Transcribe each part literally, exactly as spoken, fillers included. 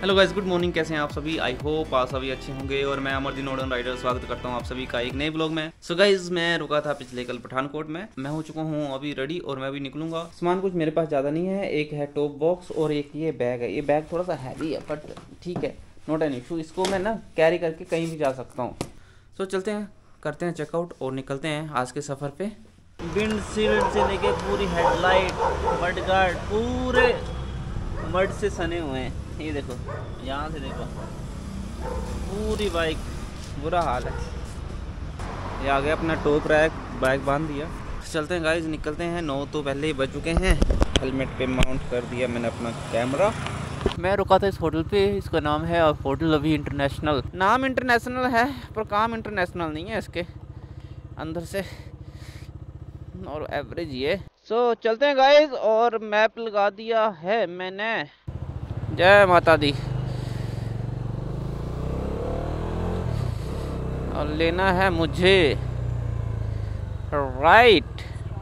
Hello guys, good morning. कैसे हैं आप सभी? आई होप आप सभी अच्छे होंगे और मैं अमरदीन ऑर्डन राइडर स्वागत करता हूं आप सभी का एक नए ब्लॉग में। सो गाइस, मैं रुका था पिछले कल पठानकोट में। मैं हो चुका हूं अभी रेडी और मैं अभी निकलूंगा। सामान कुछ मेरे पास ज़्यादा नहीं है, एक है टॉप बॉक्स और एक ये बैग है। ये बैग थोड़ा सा हैवी है बट ठीक है, नॉट एन इशू। इसको मैं ना कैरी करके कहीं भी जा सकता हूँ। सो चलते हैं, करते हैं चेकआउट और निकलते हैं आज के सफ़र पे। विंडशील्ड से लेके पूरी हेडलाइट, मडगार्ड पूरे मड से सने हुए हैं। ये देखो, यहाँ से देखो पूरी बाइक बुरा हाल है। ये आ गया अपना टॉप रैक, बाइक बांध दिया। चलते हैं गाइस, निकलते हैं। नौ तो पहले ही बज चुके हैं। हेलमेट पे माउंट कर दिया मैंने अपना कैमरा। मैं रुका था इस होटल पे, इसका नाम है होटल अभी इंटरनेशनल। नाम इंटरनेशनल है पर काम इंटरनेशनल नहीं है इसके अंदर से, और एवरेज ये। सो so, चलते हैं गाइस, और मैप लगा दिया है मैंने। जय माता दी। और लेना है मुझे राइट,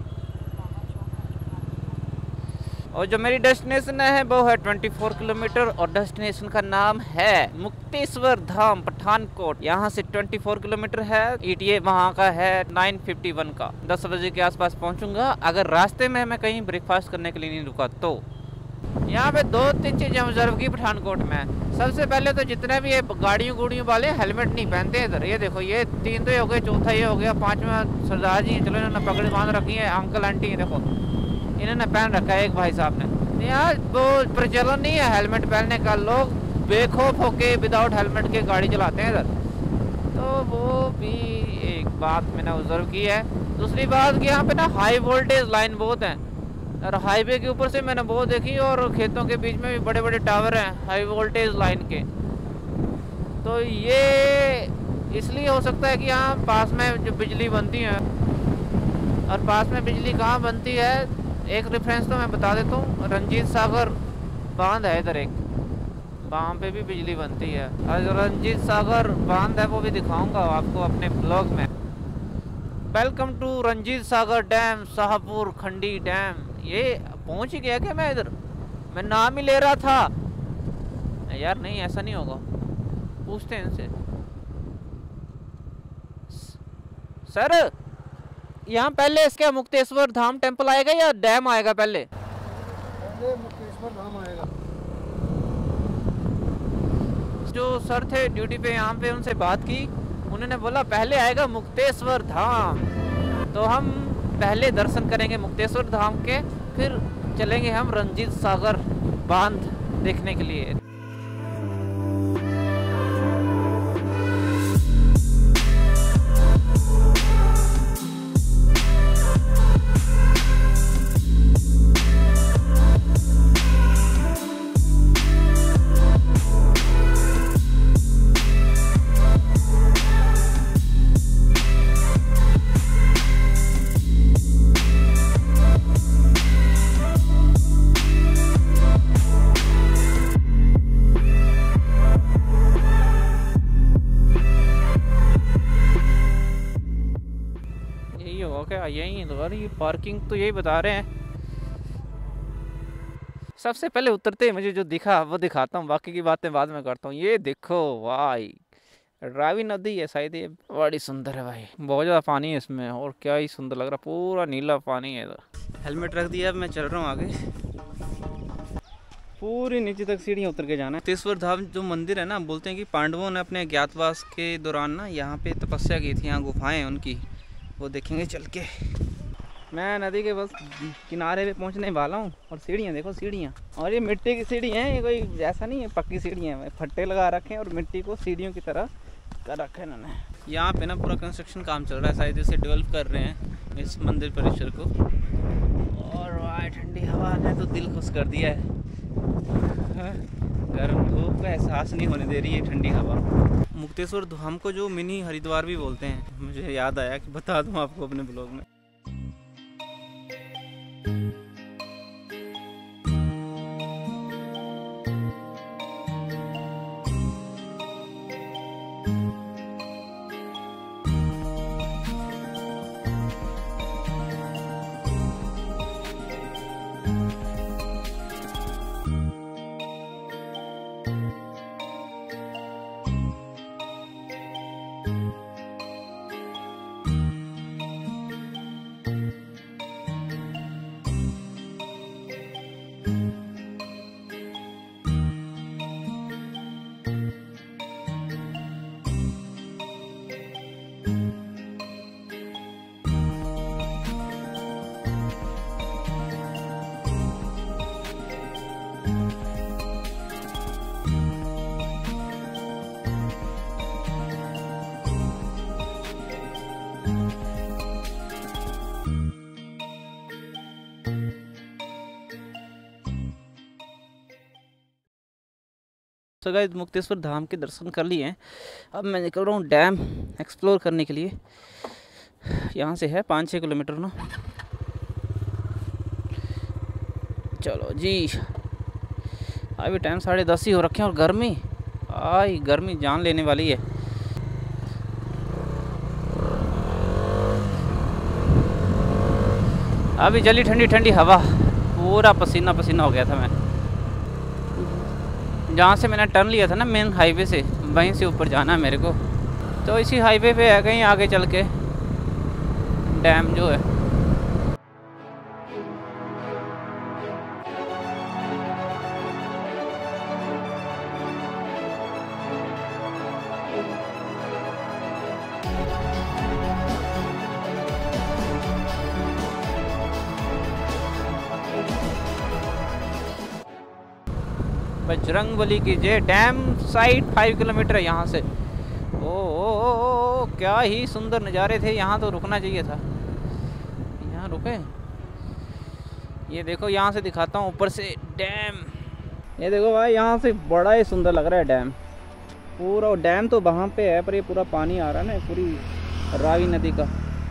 और जो मेरी डेस्टिनेशन है वो है चौबीस किलोमीटर, और डेस्टिनेशन का नाम है मुक्तेश्वर धाम पठानकोट। यहाँ से चौबीस किलोमीटर है। ईटीए वहाँ का है नौ इक्यावन का। दस बजे के आसपास पहुँचूंगा। अगर रास्ते में मैं कहीं ब्रेकफास्ट करने के लिए नहीं रुका तो। यहाँ पे दो तीन चीज़ें ऑब्जर्व की पठानकोट में। सबसे पहले तो जितने भी ये गाड़ियों गुड़ियों वाले हेलमेट नहीं पहनते इधर। ये देखो, ये तीन तो ये हो गए, चौथा ये हो गया, पांचवा सरदार जी, चलो इन्होंने पकड़ बांध रखी है। अंकल आंटी देखो, इन्होंने पहन रखा है एक भाई साहब ने। यहाँ वो प्रचलन नहीं है हेलमेट पहनने का। लोग बेखौफ होके विदाउट हेलमेट के गाड़ी चलाते हैं इधर। तो वो भी एक बात मैंने ऑब्जर्व की है। दूसरी बात कि यहाँ पे ना हाई वोल्टेज लाइन बहुत हैं, और हाईवे के ऊपर से मैंने बहुत देखी, और खेतों के बीच में भी बड़े बड़े टावर हैं हाई वोल्टेज लाइन के। तो ये इसलिए हो सकता है कि यहाँ पास में जो बिजली बनती है, और पास में बिजली कहाँ बनती है, एक रेफरेंस तो मैं बता देता हूँ। रंजीत सागर बांध है इधर एक, वहाँ पे भी बिजली बनती है। और रंजीत सागर बांध है वो भी दिखाऊंगा आपको अपने ब्लॉग में। Welcome to Ranjit Sagar dam, Shahpur Kandi dam. ये पहुंच ही गया क्या मैं इधर? मैं नाम ही ले रहा था यार। नहीं, ऐसा नहीं होगा, पूछते हैं इनसे। सर, यहाँ पहले इसके मुक्तेश्वर धाम टेम्पल आएगा या डैम आएगा? पहले पहले मुक्तेश्वर धाम आएगा। जो सर थे ड्यूटी पे यहाँ पे, उनसे बात की, उन्होंने बोला पहले आएगा मुक्तेश्वर धाम। तो हम पहले दर्शन करेंगे मुक्तेश्वर धाम के, फिर चलेंगे हम रंजीत सागर बांध देखने के लिए। क्या यही तो ये पार्किंग तो यही बता रहे हैं। सबसे पहले उतरते मुझे जो दिखा वो दिखाता हूँ, बाकी की बातें बाद में करता हूँ। ये देखो भाई, रावी नदी है शायद, ये बड़ी सुंदर है भाई। बहुत ज़्यादा पानी है इसमें, और क्या ही सुंदर लग रहा, पूरा नीला पानी है इधर। हेलमेट रख दिया, अब मैं चल रहा हूँ आगे। पूरी नीचे तक सीढ़ियाँ उतर के जाना है। मुक्तेश्वर धाम जो मंदिर है ना, बोलते हैं कि पांडवों ने अपने ज्ञातवास के दौरान ना यहाँ पे तपस्या की थी। यहाँ गुफाएं उनकी, वो देखेंगे चल के। मैं नदी के बस किनारे पे पहुंचने वाला हूँ, और सीढ़ियाँ देखो, सीढ़ियाँ। और ये मिट्टी की सीढ़ी हैं, ये कोई ऐसा नहीं है पक्की सीढ़ियाँ हैं। फट्टे लगा रखे हैं और मिट्टी को सीढ़ियों की तरह कर रखे हैं इन्होंने। यहाँ पे ना पूरा कंस्ट्रक्शन काम चल रहा है, शायद इसे डेवलप कर रहे हैं इस मंदिर परिसर को। और वाह, ठंडी हवा ने तो दिल खुश कर दिया है। गर्म धूप का एहसास नहीं होने दे रही है ठंडी हवा। मुक्तेश्वर धाम को जो मिनी हरिद्वार भी बोलते हैं, मुझे याद आया कि बता दूं आपको अपने ब्लॉग में। तो गाइस मुक्तेश्वर धाम के दर्शन कर लिए हैं। अब मैं निकल रहा हूँ डैम एक्सप्लोर करने के लिए। यहाँ से है पाँच छः किलोमीटर ना। चलो जी, अभी टाइम साढ़े दस ही हो रखे हैं और गर्मी आई गर्मी जान लेने वाली है। अभी चली ठंडी ठंडी हवा, पूरा पसीना पसीना हो गया था मैं। जहाँ से मैंने टर्न लिया था ना मेन हाईवे से, वहीं से ऊपर जाना है मेरे को। तो इसी हाईवे पे है कहीं आगे चल के डैम जो है। बजरंगबली की जय। डैम साइड फाइव किलोमीटर है यहाँ से। ओ, ओ, ओ, ओ क्या ही सुंदर नज़ारे थे। यहाँ तो रुकना चाहिए था, यहाँ रुके। ये देखो यहाँ से दिखाता हूँ ऊपर से डैम। ये देखो भाई यहाँ से बड़ा ही सुंदर लग रहा है डैम। पूरा डैम तो वहाँ पे है पर ये पूरा पानी आ रहा है ना पूरी रावी नदी का।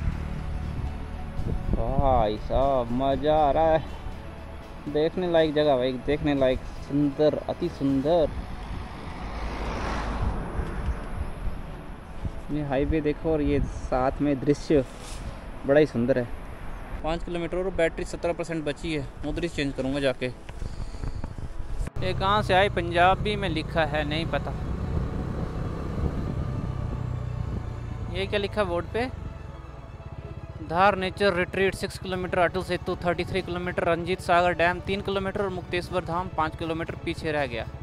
भाई साहब मज़ा आ रहा है। देखने लायक जगह भाई, देखने लायक, सुंदर, अति सुंदर। ये हाईवे देखो और ये साथ में दृश्य बड़ा ही सुंदर है। पाँच किलोमीटर और बैटरी सत्रह परसेंट बची है। उधर ही चेंज करूँगा जाके। ये कहाँ से आई, पंजाबी में लिखा है नहीं पता। ये क्या लिखा बोर्ड पे, Dhar nature retreat six kilometre, Atal Setu thirty three kilometre, Ranjit Sagar dam तीन किलोमीटर और मुक्तेश्वर धाम पाँच किलोमीटर पीछे रह गया।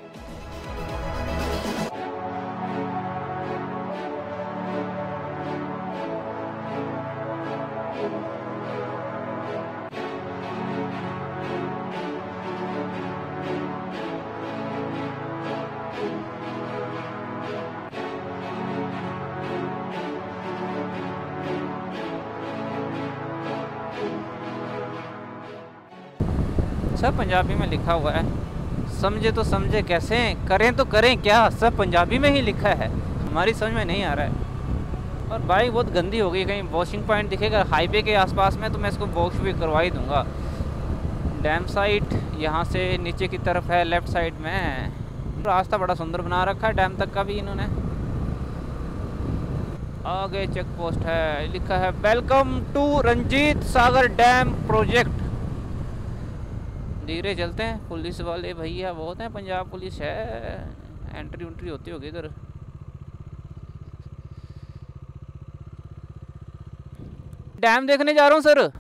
सब पंजाबी में लिखा हुआ है। समझे तो समझे कैसे, करें तो करें क्या, सब पंजाबी में ही लिखा है। हमारी समझ में नहीं आ रहा है। और बाइक बहुत गंदी हो गई। कहीं वॉशिंग पॉइंट दिखेगा हाईवे के आसपास में तो मैं इसको वॉश भी करवा ही दूंगा। डैम साइड यहाँ से नीचे की तरफ है, लेफ्ट साइड में। रास्ता बड़ा सुंदर बना रखा है डैम तक का भी इन्होंने। आगे चेक पोस्ट है, लिखा है welcome to Ranjit Sagar dam project. धीरे चलते हैं, पुलिस वाले भैया बहुत हैं, पंजाब पुलिस है। एंट्री उंट्री होती होगी इधर। डैम देखने जा रहा हूँ सर।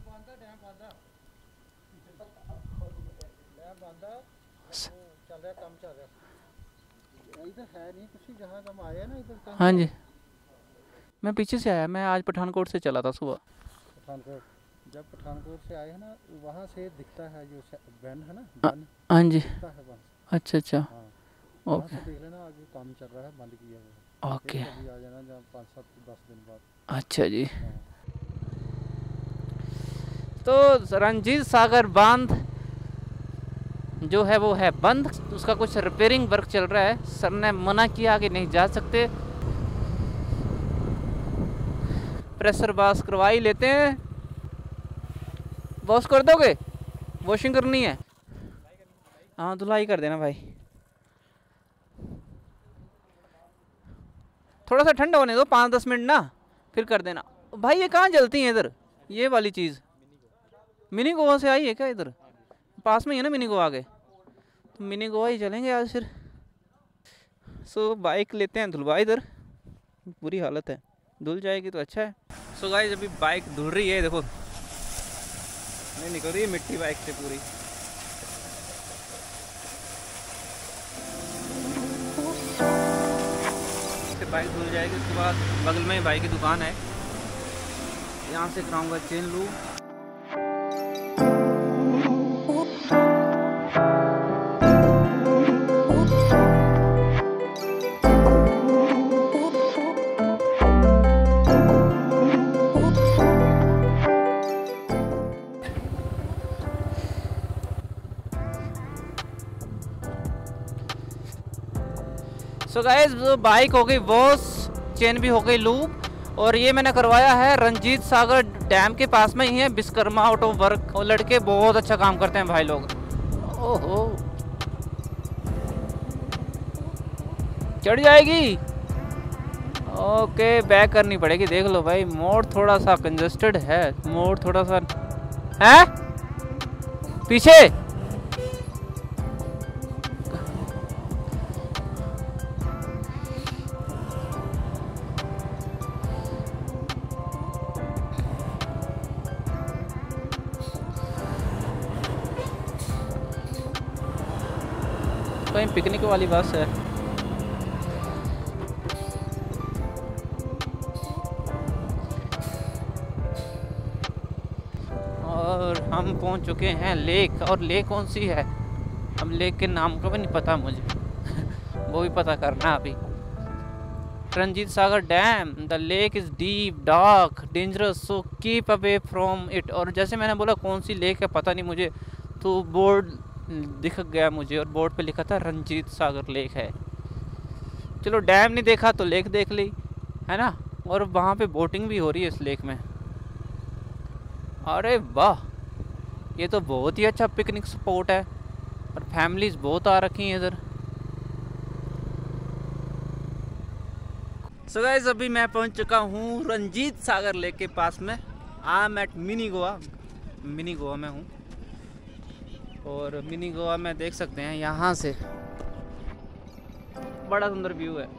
हाँ जी, मैं पीछे से आया। मैं आज पठानकोट से चला था सुबह। पठानकोट, जब पठानकोट से आए हैं ना, वहाँ से दिखता है जो बैंड है ना। हाँ जी, दिखता है वहाँ। अच्छा अच्छा, हाँ, ओके। देख लेना, आगे काम चल रहा है, बंद किया हुआ है। ओके, अभी आ जाना जब पाँच सात दस दिन बाद। अच्छा जी। हाँ। तो रंजीत सागर बांध जो है वो है बंद। उसका कुछ रिपेयरिंग वर्क चल रहा है। सर ने मना किया आगे नहीं जा सकते। प्रेशर वॉश करवा ही लेते हैं। वॉश कर दोगे? वॉशिंग करनी है? हाँ धुलाई कर देना भाई। थोड़ा सा ठंडा होने दो, पाँच दस मिनट ना, फिर कर देना। भाई ये कहाँ जलती हैं इधर? ये वाली चीज़ मिनी गोवा से आई है क्या? इधर पास में ही है ना मिनी गोवा आगे, तो मिनी गोवा ही चलेंगे आज फिर। सो बाइक लेते हैं धुलवा। इधर बुरी हालत है, धुल जाएगी तो अच्छा है। सो गाइस अभी बाइक धुल रही है, देखो नहीं निकल रही है मिट्टी बाइक से पूरी। इससे बाइक धुल जाएगी। उसके बाद बगल में बाइक की दुकान है, यहाँ से कराऊंगा chain loop. So guys bike हो गई वॉश, चेन भी हो गई लूप, और ये मैंने करवाया है रंजीत सागर डैम के पास में ही है, विश्वकर्मा ऑटो वर्क, और लड़के बहुत अच्छा काम करते हैं भाई लोग। ओहो चढ़ जाएगी। ओके बैक करनी पड़ेगी। देख लो भाई मोड़ थोड़ा सा कंजस्टेड है, मोड़ थोड़ा सा है पीछे। कहीं पिकनिक वाली बस है। और हम पहुंच चुके हैं लेक, और लेक कौन सी है अब लेक के नाम का भी नहीं पता मुझे वो भी पता करना अभी। Ranjit Sagar dam, the lake is deep dark dangerous so keep away from it. और जैसे मैंने बोला कौन सी लेक है पता नहीं मुझे, तो बोर्ड दिख गया मुझे और बोर्ड पे लिखा था रंजीत सागर लेक है। चलो डैम नहीं देखा तो लेक देख ली है ना। और वहाँ पे बोटिंग भी हो रही है इस लेक में। अरे वाह ये तो बहुत ही अच्छा पिकनिक स्पॉट है, और फैमिलीज बहुत आ रखी हैं इधर। सो गाइस अभी मैं पहुंच चुका हूँ रंजीत सागर लेक के पास में। I am at mini Goa, mini Goa में हूँ, और मिनी गोवा में देख सकते हैं यहाँ से बड़ा सुंदर व्यू है।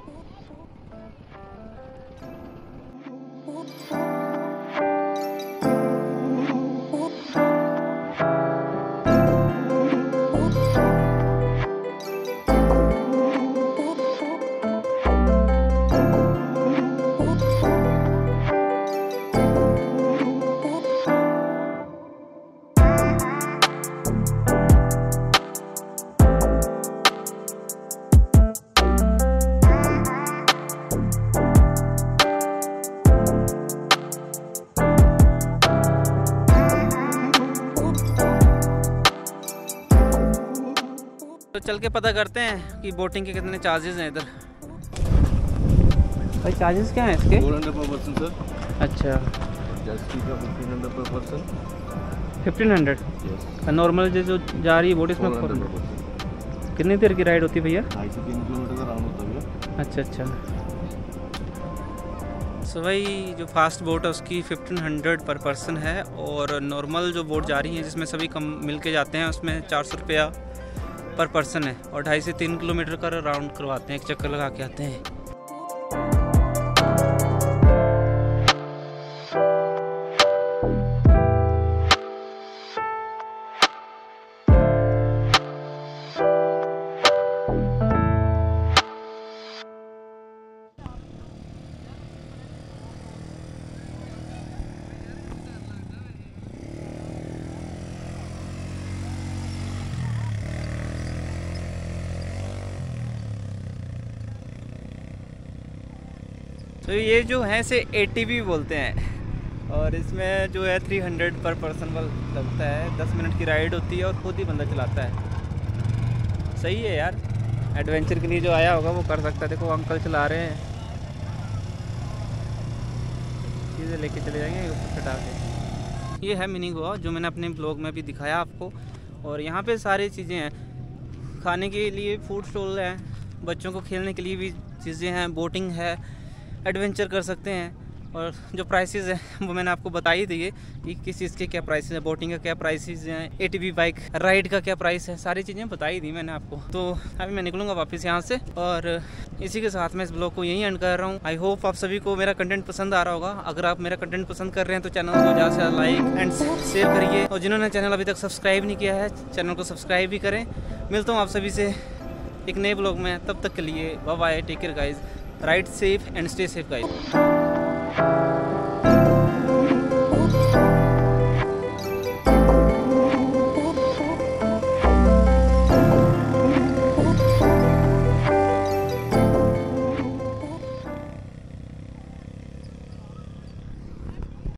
तो चल के पता करते हैं कि बोटिंग के कितने चार्जेस हैं इधर। भाई चार्जेस क्या हैं इसके? Four hundred per person sir. अच्छा जस्टी का fifteen hundred per person. Fifteen hundred normal जो जा रही है बोट इसमें फोर हंड्रेड। कितनी देर की राइड होती है भैया? ढाई से तीन किलोमीटर का राउंड होता है भैया। अच्छा अच्छा। सो भाई जो फास्ट बोट है उसकी फिफ्टीन हंड्रेड पर पर्सन है, और नॉर्मल जो बोट जा रही है जिसमें सभी कम मिल के जाते हैं उसमें चार सौ रुपया पर पर्सन है, और ढाई से तीन किलोमीटर का राउंड करवाते हैं, एक चक्कर लगा के आते हैं। तो ये जो है से ए टी वी बोलते हैं, और इसमें जो है थ्री हंड्रेड पर पर्सन लगता है। दस मिनट की राइड होती है और खुद ही बंदा चलाता है। सही है यार, एडवेंचर के लिए जो आया होगा वो कर सकता है। देखो अंकल चला रहे हैं, चीज़ें लेके चले जाएंगे ऊपर चढ़ा के। ये है मिनी गोवा जो मैंने अपने ब्लॉग में भी दिखाया आपको, और यहाँ पे सारी चीज़ें हैं खाने के लिए, फूड स्टॉल है, बच्चों को खेलने के लिए भी चीज़ें हैं, बोटिंग है, एडवेंचर कर सकते हैं। और जो प्राइसेस हैं वो मैंने आपको बता ही दिए कि किस चीज़ के क्या प्राइसेस हैं, बोटिंग का क्या प्राइसेस हैं, एटीवी बाइक राइड का क्या प्राइस है, सारी चीज़ें बता ही दी मैंने आपको। तो अभी मैं निकलूँगा वापस यहाँ से, और इसी के साथ मैं इस ब्लॉग को यहीं एंड कर रहा हूँ। आई होप आप सभी को मेरा कंटेंट पसंद आ रहा होगा। अगर आप मेरा कंटेंट पसंद कर रहे हैं तो चैनल को ज़्यादा से ज़्यादा लाइक एंड शेयर करिए, और जिन्होंने चैनल अभी तक सब्सक्राइब नहीं किया है चैनल को सब्सक्राइब भी करें। मिलता हूँ आप सभी से एक नए ब्लॉग में, तब तक के लिए bye bye, take care guys, ride safe and stay safe guys.